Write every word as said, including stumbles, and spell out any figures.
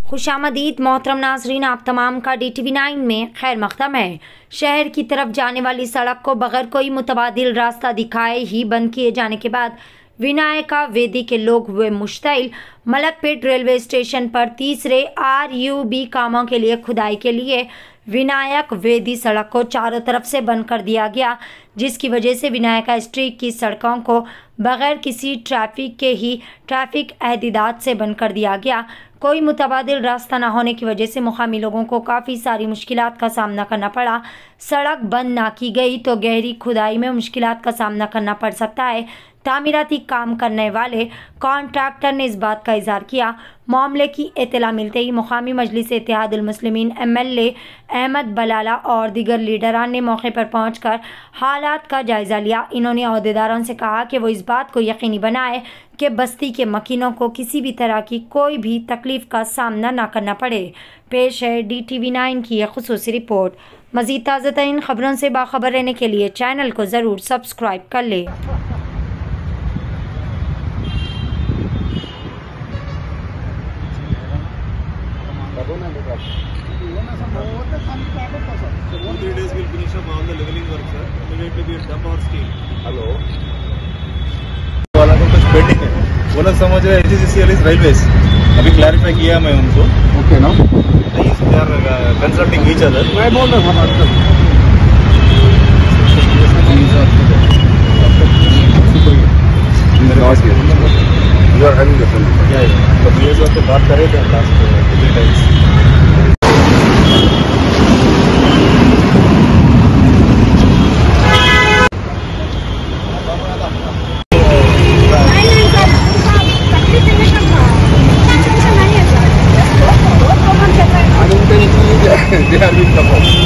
खुशामदीद मोहतरम नाजरीन, आप तमाम का डी टी वी नाइन में खैर मकदम है। शहर की तरफ जाने वाली सड़क को बगैर कोई मुतबादिल रास्ता दिखाए ही बंद किए जाने के बाद विनायका वेदी के लोग हुए मुश्तइल। मलकपेट रेलवे स्टेशन पर तीसरे आर यू बी कामों के लिए खुदाई के लिए विनायक वेदी सड़क को चारों तरफ से बंद कर दिया गया, जिसकी वजह से विनायका स्ट्रीट की सड़कों को बगैर किसी ट्रैफिक के ही ट्रैफिक एहतियात से बंद कर दिया गया। कोई मुतबादिल रास्ता न होने की वजह से मुकामी लोगों को काफ़ी सारी मुश्किलात का सामना करना पड़ा। सड़क बंद ना की गई तो गहरी खुदाई में मुश्किलात का सामना करना पड़ सकता है। तामीराती काम करने वाले कॉन्ट्रैक्टर ने इस बात का इजहार किया। मामले की इत्तला मिलते ही मुकामी Majlis Ittehadul Muslimeen M L A Ahmed Balala और दीगर लीडरान ने मौके पर पहुंचकर हालात का जायज़ा लिया। इन्होंने अहदेदारों से कहा कि वो इस बात को यकीनी बनाए कि बस्ती के मकीनों को किसी भी तरह की कोई भी तकलीफ का सामना न करना पड़े। पेश है डी टी वी नाइन की एक खुसूसी रिपोर्ट। मज़ीद ताज़ा तरीन खबरों से बाखबर रहने के लिए चैनल को ज़रूर सब्सक्राइब कर ले। Three days we'll finish up all the leveling work, sir. Immediately we'll dump our steel. Hello. वाला को कुछ पेंडिंग है, वो लोग समझ रहे हैं एचसीसीएल इज रेलवेज। अभी क्लैरिफाई किया मैं उनको। ओके ना, they are consulting each other. मैं बोल रहा हूँ आपको you are having the problem. या तो बीएसओ से बात कर रहे थे last three times. They are being covered.